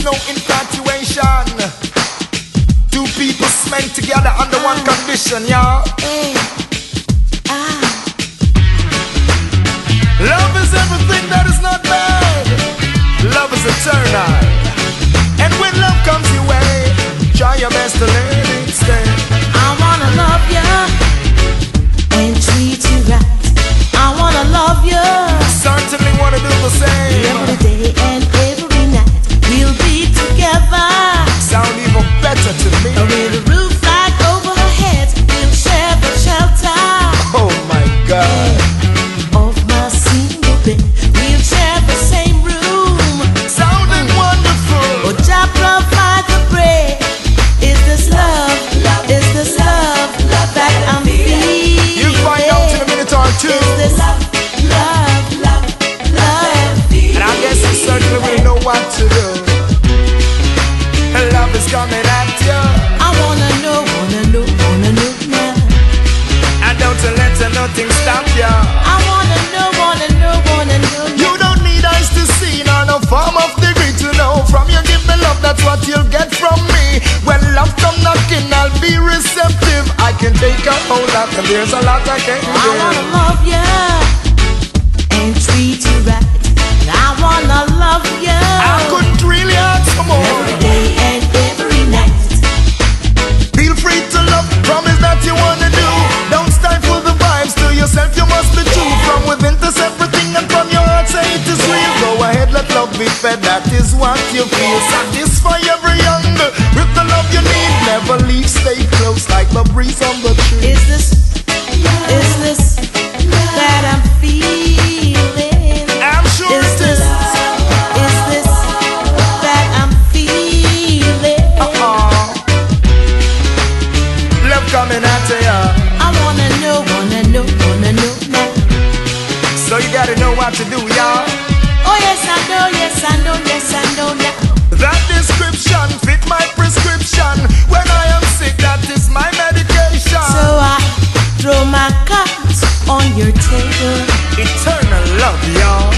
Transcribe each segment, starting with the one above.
no infatuation. Two people meant together under one condition, y'all. Love is everything that is not bad. Love is eternal. And when love comes your way, try your best to let it stay. I wanna love you and treat you right. I wanna love you. Certainly wanna do the same. Every day and every night we'll be together. Sound even better to me. With a roof right over our heads, we'll share the shelter. Oh my God. Of my single bed, we'll share the same room. Sounding wonderful. Oh, Jah provide the bread. Is this love? Is this love that I'm feeling? You'll find out in a minute or two. Is this love? And I guess you certainly will know what to do. Love is coming at you. I wanna know now. And don't you let nothing stop you. I wanna know. You don't need eyes to see, nor no form of degree to know. From you give me love, that's what you'll get from me. When love come knocking, I'll be receptive. I can take a whole lot, and there's a lot I can't do. I wanna love you and treat you right. I wanna love you. I couldn't really ask for more. Every day and every night. Feel free to love, promise that you wanna do. Don't stifle the vibes, to yourself you must be true. From within to everything, and from your heart say it is real. Go ahead, let love be fed, that is what you feel. Satisfy every hunger with the love you need. Never leave, stay close like the breeze on the tree. Is this that I'm feeling? I'm sure Is it is. this that I'm feeling? Love coming at ya. I wanna know now. So you gotta know what to do, y'all. Oh yes I know now. That description fit my prescription. When I am sick, that is my medication. So I throw my cards on your table. Eternal love, y'all.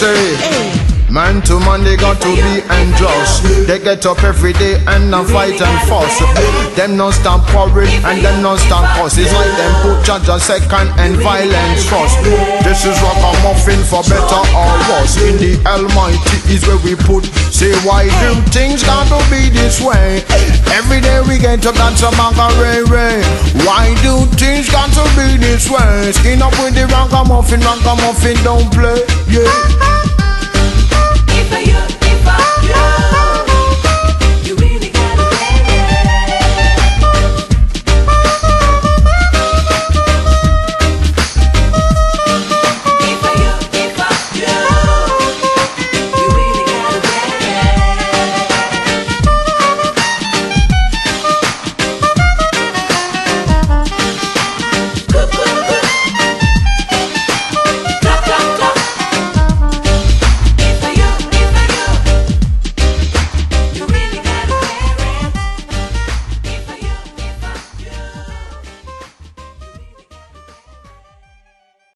say, man to man they got to be engrossed. They get up every day and now fight and fuss. Them no stand quarrel and them no stand cuss. It's like them put judge a second and violence first. This is ragamuffin for better or worse. In the Almighty is where we put. Say why do things got to be this way? Every day we get to dance a macarena. Why do things got to be this way? Skin up with the ragamuffin, ragamuffin don't play. Yeah.